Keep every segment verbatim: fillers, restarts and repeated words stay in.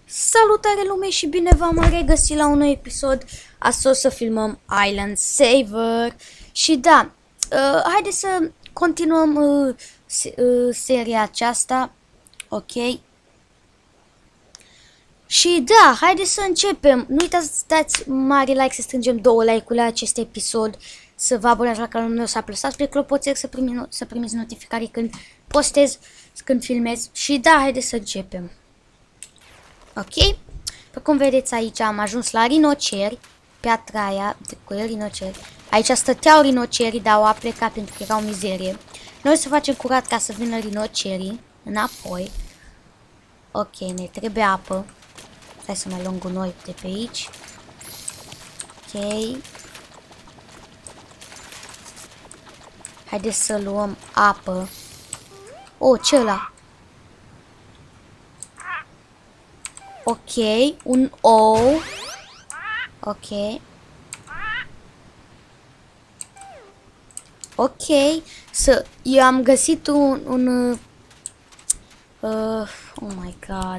Salutare lume și bine v-am regăsit la un nou episod. Astăzi o să filmăm Island Saver. Și da, uh, haideți să continuăm uh, se uh, seria aceasta. Ok. Și da, haideți să începem. Nu uitați să dați mare like, să strângem două like-uri la acest episod. Să vă abonați la canalul meu, să apăsați pe clopoțel să, primi, să primiți notificări când postez, când filmez. Și da, haideți să începem. Ok? Pe cum vedeți aici am ajuns la rinoceri, piatra aia cu rinoceri. Aici stăteau rinocerii, dar au plecat pentru că erau mizerie. Noi să facem curat ca să vină rinocerii înapoi. Ok, ne trebuie apă. Hai să mai luăm gunoi de pe aici. Ok. Haideți să luăm apă. Oh, ce ăla? Ok, un ou. Ok. Ok, să eu am găsit un un uh, oh my god.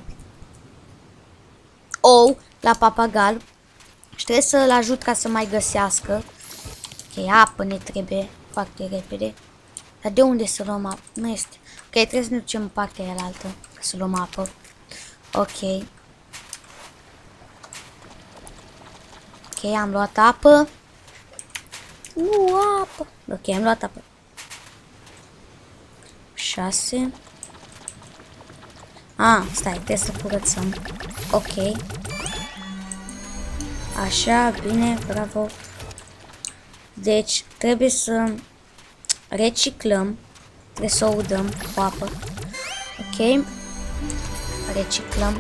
Ou la papagal. Și trebuie să-l ajut ca să mai găsească. Ok, apă ne trebuie foarte repede. Dar de unde să luăm apă? Nu este. Ok, trebuie să ne ducem în partea aia altă să luăm apă. Ok. Ok, am luat apă. Nu, apă. Ok, am luat apă. șase. Ah, stai, trebuie să curățăm. Ok. Așa, bine, bravo. Deci, trebuie să reciclăm. Trebuie să o udăm cu apă. Ok. Reciclăm.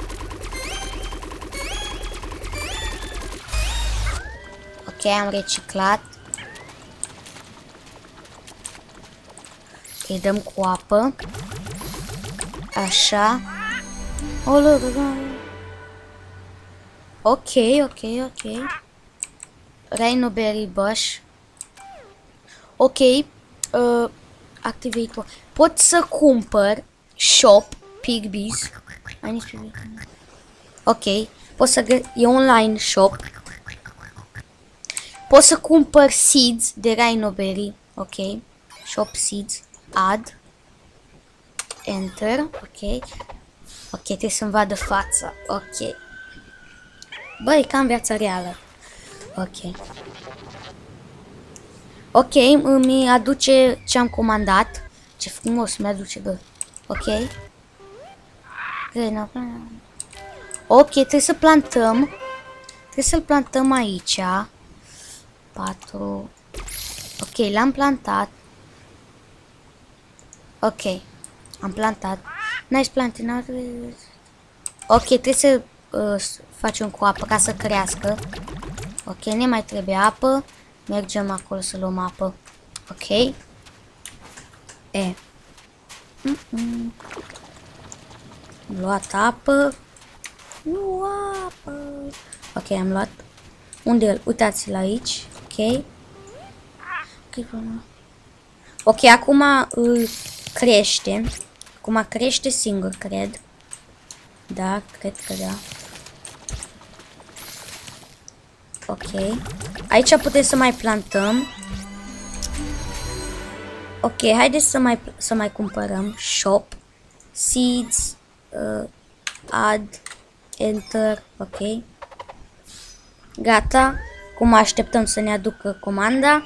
Ok, am reciclat. Ok, dăm cu apă. Așa. Ok, ok, ok. Rhinoberry bush. Ok. Uh, activator. Pot să cumpăr shop pigbees. Ok. Pot să gă e online shop. Pot să cumpăr seeds de rhinoberry. Ok. Shop seeds. Add. Enter. Ok. Ok, trebuie să-mi vadă fața. Ok. Băi, ca în viața reală. Ok. Ok, îmi aduce ce am comandat. Ce frumos mi-aduce, bă. Ok. Ok, trebuie să plantăm. Trebuie să-l plantăm aici. patru. Ok, l-am plantat. Ok. Am plantat. Nice planting. Ok, trebuie să uh, facem cu apă ca să crească. Ok, ne mai trebuie apă. Mergem acolo să luăm apă. Ok. E. Mm -mm. Am luat apă. Nu apă. Ok, am luat. Unde el? Uitați-l aici. Ok. Ok, acum îl crește. Acum crește singur, cred. Da, cred că da. Ok. Aici putem să mai plantăm. Ok, haideți să mai, să mai cumpărăm. Shop. Seeds. Uh, add. Enter. Ok. Gata. Acum așteptăm să ne aducă comanda.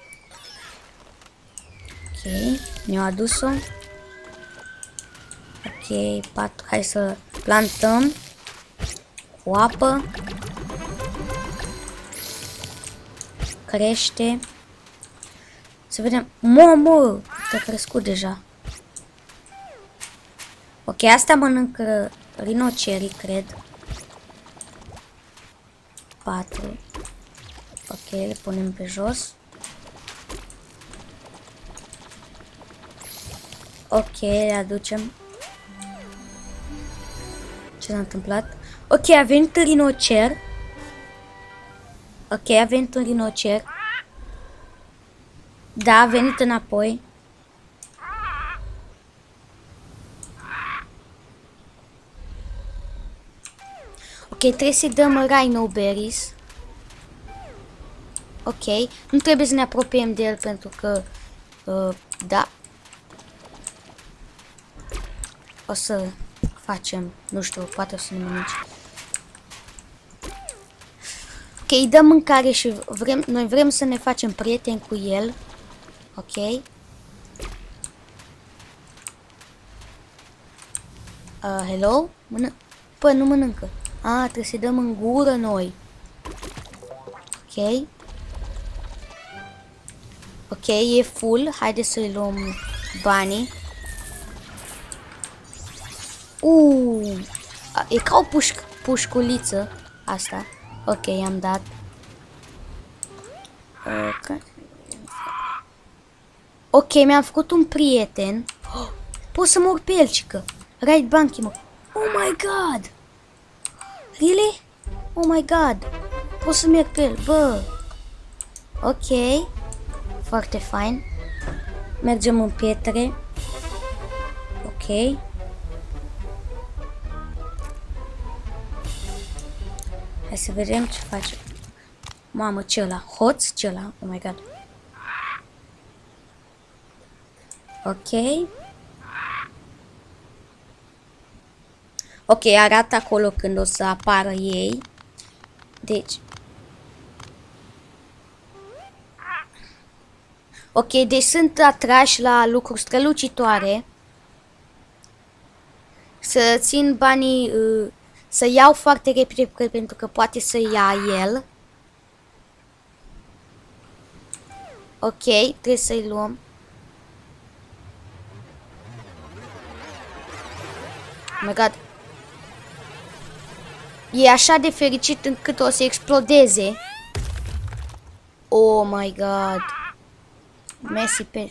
Ok. Ne-au adus-o. Ok, patru. Hai să plantăm cu apă. Crește. Să vedem. Momo! Te-a crescut deja. Ok, asta mănâncă rinocerii, cred. patru. Ok, le punem pe jos. Ok, le aducem. Ce s-a întâmplat? Ok, a venit un rinocer. Ok, a venit un rinocer. Da, a venit înapoi. Ok, trebuie să-i dăm Rhino Berries. Ok, nu trebuie să ne apropiem de el pentru că, uh, da. O să facem, nu știu, poate o să ne mănânci. Ok, îi dăm mâncare și vrem, noi vrem să ne facem prieteni cu el. Ok. Uh, hello? Mână... Păi, nu mănâncă. Ah, trebuie să-i dăm în gură noi. Ok. Ok, e full. Haideți să-i luăm banii. Uuu. E ca o pușc pușculiță asta. Ok, am dat. Ok. Ok, mi-am făcut un prieten. Oh, pot să mor pe el, cică. Right banky, mă. Oh my god. Really? Oh my god. Pot să merg pe el, bă. Ok. Foarte fain. Mergem în pietre. Ok. Hai să vedem ce face. Mamă, ce ăla? Hoț? Ce ăla? Oh my god. Ok. Ok, arată acolo când o să apară ei. Deci. Ok, deci sunt atrași la lucruri strălucitoare. Să țin banii, uh, să iau foarte repede pentru că poate să ia el. Ok, trebuie să-i luăm. Oh my god. E așa de fericit încât o să explodeze. Oh my god. Messi pe...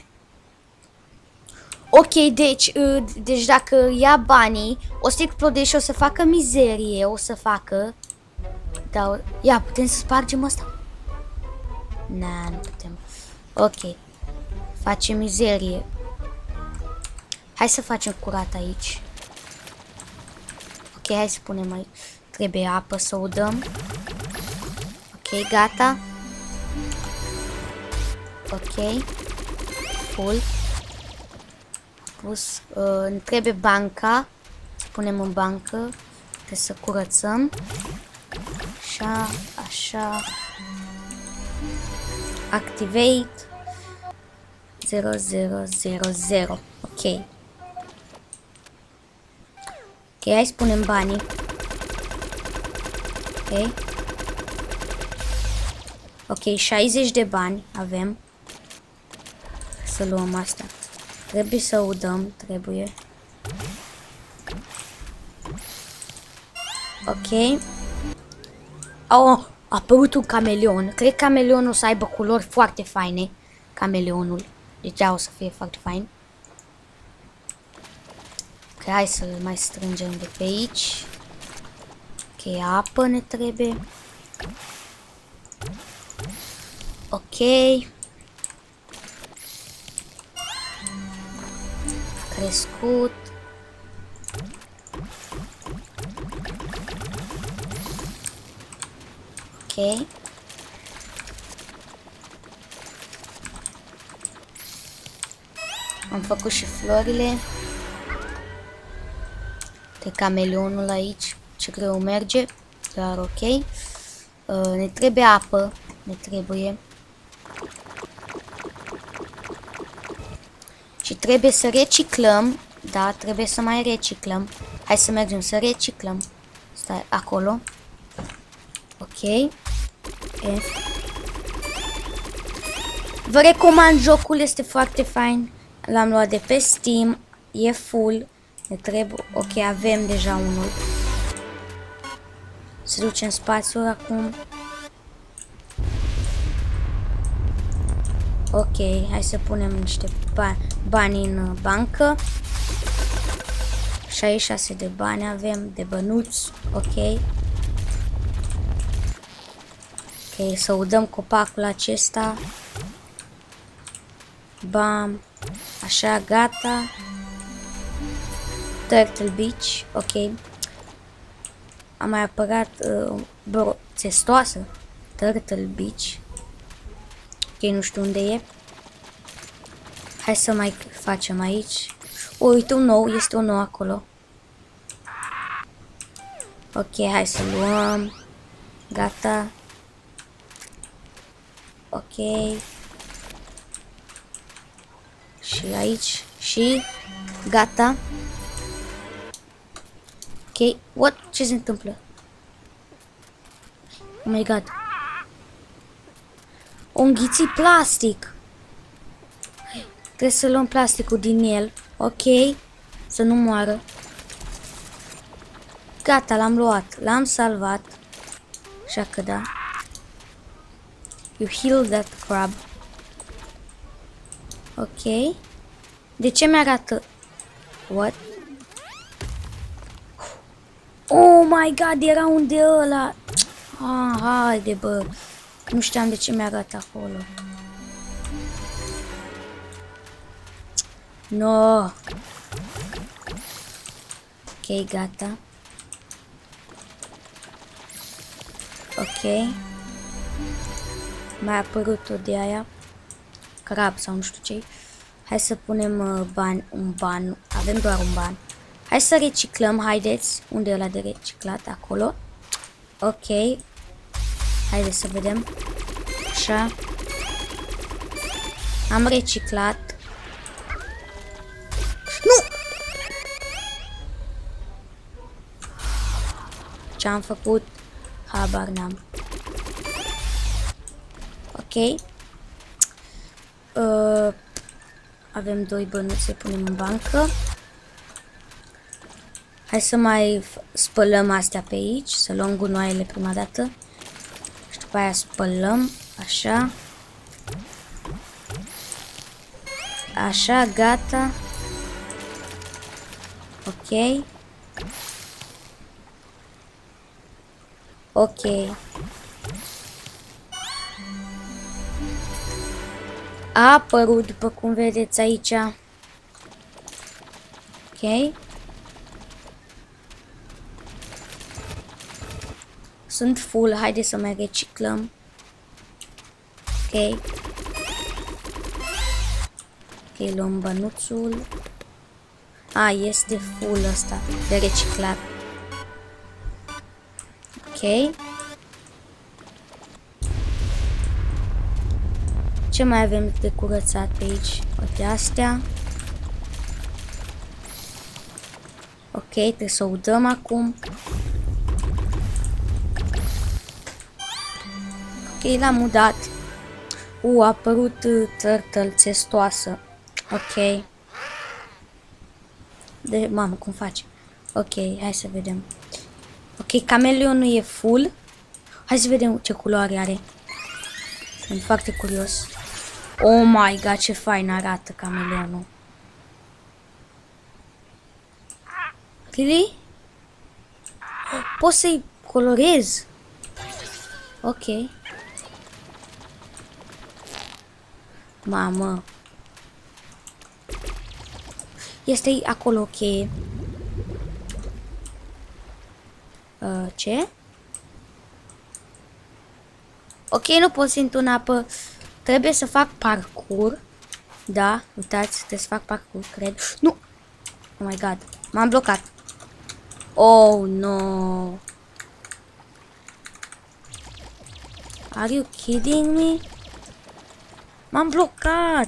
Ok, deci, uh, deci dacă ia banii, o să explodeze și o să facă mizerie, o să facă... Da, ia, putem să spargem asta? Na, nu putem. Ok. Facem mizerie. Hai să facem curat aici. Ok, hai să punem aici. Trebuie apă să o dăm. Ok, gata. Ok. Full. Pus. Uh, ne trebuie banca. Să punem în bancă. Trebuie să curățăm. Așa, așa. Activate. zero zero zero zero. Ok. Ok, hai să punem banii. Ok. Ok, șaizeci de bani avem. Să luăm asta. Trebuie să udăm, trebuie. Ok. Oh, a apărut un cameleon. Cred că cameleonul o să aibă culori foarte faine. Cameleonul. Deci o să fie foarte fain. Ok, hai să-l mai strângem de pe aici. Ok, apă ne trebuie. Ok. Crescut. Ok. Am făcut și florile. De cameleonul aici. Ce greu merge. Dar ok. Uh, ne trebuie apă. Ne trebuie. Și trebuie să reciclăm. Da, trebuie să mai reciclăm. Hai să mergem să reciclăm. Stai acolo. Ok. E. Vă recomand, jocul este foarte fain. L-am luat de pe Steam. E full. Ne trebuie. Ok, avem deja unul. Să ducem spațiul acum. Ok, hai să punem niște bani, bani în bancă. șaizeci și șase de bani avem, de bănuți. Ok. Ok, să udăm copacul acesta. Bam. Așa, gata. Turtle Beach. Ok. a mai apărat uh, bro, țestoasă. Turtle Beach. Ok, nu știu unde e. Hai să mai facem aici. O, uite un nou, este un nou acolo. Ok, hai să luăm. Gata. Ok. Și aici. Și gata. Ok, what? Ce se întâmplă? Oh my god. O înghiți plastic. Trebuie să luăm plasticul din el. Ok. Să nu moară. Gata, l-am luat. L-am salvat. Așa că da. You heal that crab. Ok. De ce mi-arată? What? Oh my god, era unde ăla. Ah, haide bă. Nu știam de ce mi-arată acolo. No. Ok, gata. Ok. Mai a apărut o de aia. Crab sau nu știu ce. Hai să punem uh, bani, un ban. Avem doar un ban. Hai să reciclăm, haideți. Unde e ăla de reciclat? Acolo. Ok. Haideți să vedem. Așa. Am reciclat. Nu! Ce am făcut? Habar n-am. Ok. Uh, avem doi bănuți să punem în bancă. Hai să mai spălăm astea pe aici. Să luăm gunoaiele prima dată. Și după aia spălăm. Așa. Așa, gata. Ok. Ok. A apărut, după cum vedeți aici. Ok. Sunt full, haideți să mai reciclăm. Ok. Ok, luăm bănuțul. A, este full ăsta de reciclat. Ok. Ce mai avem de curățat pe aici? Uite astea. Ok, trebuie să o dăm acum. Ok, l-am udat. U, a apărut uh, turtle țestoasă. Ok. De, mamă, cum faci? Ok, hai să vedem. Ok, cameleonul e full. Hai să vedem ce culoare are. Sunt foarte curios. Oh my god, ce fain arată cameleonul. Really? Poți să-i colorez? Ok. Mamă. Este acolo, ok. Uh, ce? Ok, nu pot să intru în apă. Trebuie să fac parcurs. Da, uitați, trebuie să fac parcurs, cred. Nu! Oh my god, m-am blocat. Oh, no. Are you kidding me? M-am blocat.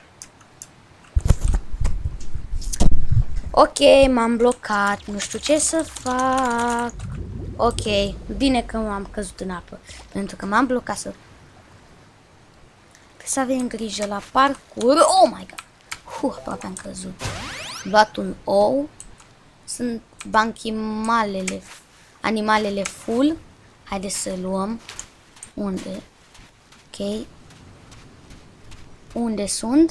Ok, m-am blocat. Nu știu ce să fac. Ok, bine că m-am căzut în apă. Pentru că m-am blocat să... Trebuie să avem grijă la parcurs. Oh my god. Huh, aproape am căzut. Luat un ou. Sunt banchimalele. Animalele full. Haideți să luăm. Unde? Ok. Unde sunt?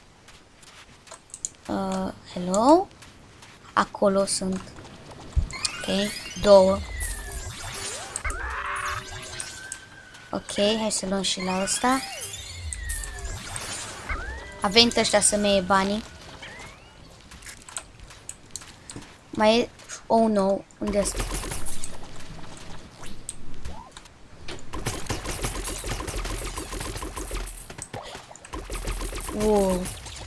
Uh, hello? Acolo sunt. Ok, două. Ok, hai să luăm și la ăsta. A venit ăștia să-mi iei banii. Mai e... Oh, no. Unde este? Wow.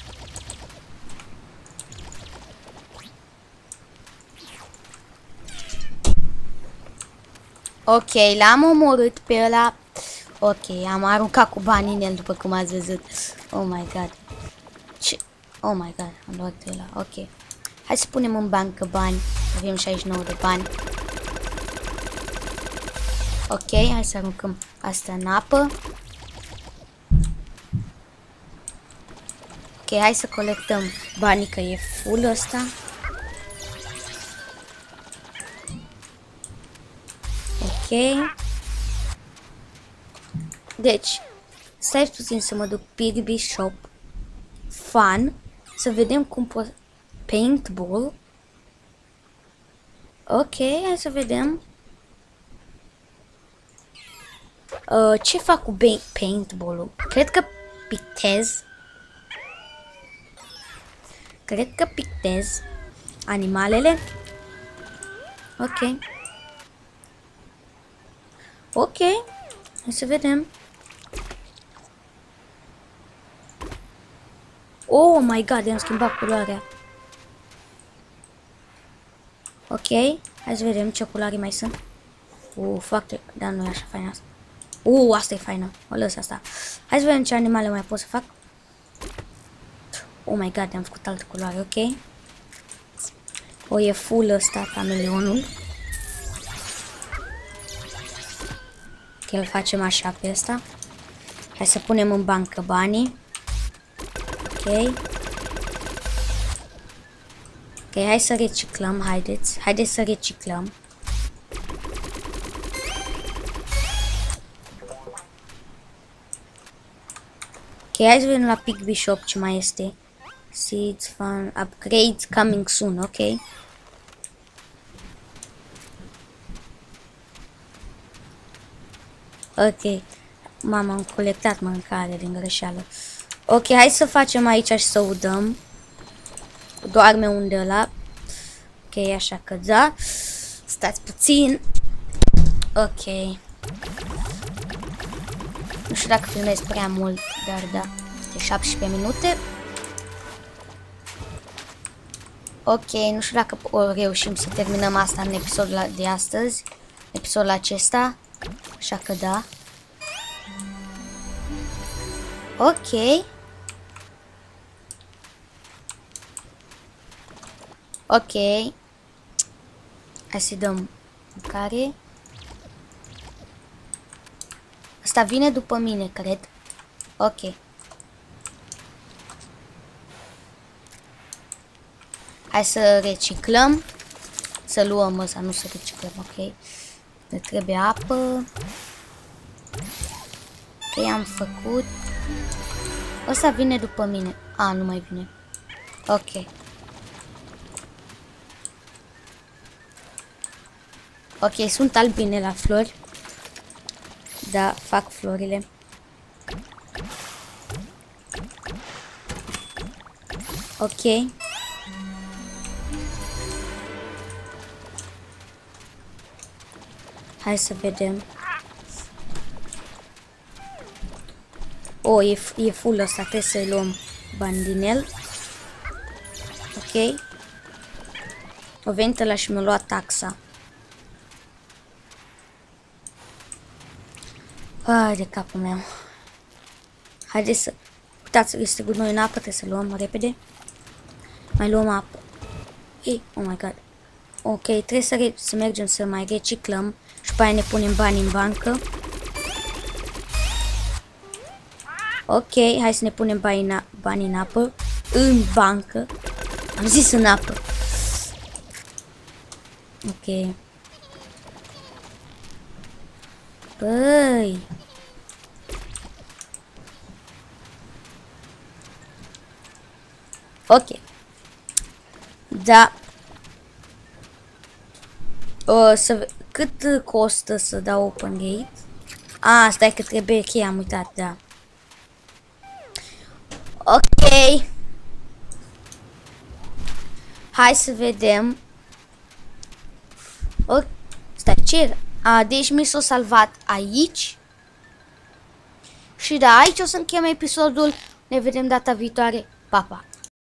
Ok, l-am omorât pe ăla. Ok, am aruncat cu banii în el după cum ați văzut. Oh my god. Ce? Oh my god, am luat de ăla. Ok. Hai să punem în bancă bani. Avem șaizeci și nouă de bani. Ok, hai să aruncăm asta în apă. Ok, hai să colectăm banii că e full ăsta. Ok. Deci, stai puțin să mă duc Pigby Shop. Fun. Să vedem cum pot... Paintball. Ok, hai să vedem. Uh, ce fac cu paintball-ul? Cred că pictez. Cred că pictez animalele. Ok. Ok. Hai să vedem. Oh my god, i-am schimbat culoarea. Ok. Hai să vedem ce culoare mai sunt. Uh, foarte... Dar nu e așa faină asta. Uh, asta e faină. O lăs asta. Hai să vedem ce animale mai pot să fac. Oh my god, am făcut altă culoare, ok. O, e full ăsta, cameleonul. Ok, îl facem așa pe ăsta. Hai să punem în bancă banii. Ok. Ok, hai să reciclăm, haideți. Haideți să reciclăm. Ok, hai să vedem la Pigby Shop ce mai este. Seeds, fun, upgrades, coming soon, ok. Ok, mama, am colectat mâncare din greșeală. Ok, hai să facem aici și să udăm. Doarme unde ăla. Ok, așa că da. Stați puțin. Ok. Nu știu dacă filmez prea mult, dar da. De șaptesprezece minute. Ok, nu știu dacă o reușim să terminăm asta în episodul de astăzi. Episodul acesta. Așa că da. Ok. Ok. Hai să-i dăm mâncare. Asta vine după mine, cred. Ok. Hai să reciclăm. Să luăm ăsta, nu să reciclăm, ok. Ne trebuie apă. Ok, am făcut. Ăsta vine după mine. A, nu mai vine. Ok. Ok, sunt albine la flori. Da, fac florile. Ok. Hai să vedem. Oh, e, e full ăsta, trebuie să-i luăm bani din el. Ok. O venit ăla și mi-a luat taxa. Ai de capul meu. Haideți să... Uitați, este cu noi în apă, trebuie să luăm repede. Mai luăm apă. Ei, oh my god. Ok, trebuie să, să mergem să mai reciclăm. Și pe aia ne punem bani în bancă. Ok, hai să ne punem bani în, bani în apă. În bancă. Am zis în apă. Ok. Băi. Ok. Da. O, să... Cât costă să dau open gate? A, stai că trebuie cheia, am uitat, da. Ok. Hai să vedem. O, stai, ce? A, deci mi s-a salvat aici. Și da, aici o să închem episodul. Ne vedem data viitoare. Pa, pa!